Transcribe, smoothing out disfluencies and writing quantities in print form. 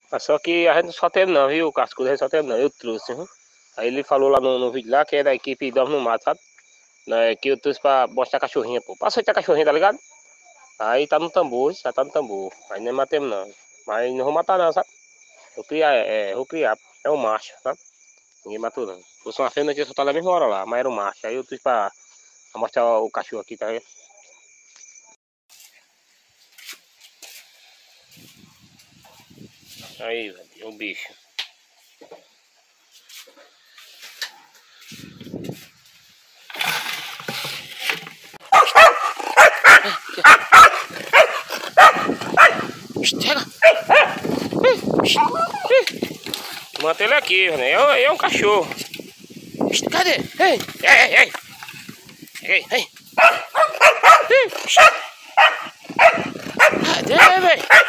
Mas só que a gente não só teve não, viu? O cascudo a gente só teve não, eu trouxe, viu? Aí ele falou lá no vídeo lá que é da equipe Dorme no Mato, sabe? Que eu trouxe pra mostrar a cachorrinha, pô. Pra soltar a cachorrinha, tá ligado? Aí tá no tambor, já tá no tambor. Aí nem matemos não. Mas não vou matar não, sabe? Vou criar, vou criar. É um macho, sabe? Ninguém matou não. Se fosse uma fêmea, eu tinha soltado na mesma hora lá, mas era um macho. Aí eu trouxe pra mostrar o cachorro aqui, tá vendo? Aí, velho, o bicho. Chega! Mantém ele aqui, né? É um cachorro. Cadê? Ei, ei, ei! Ei, ei! Cadê, velho?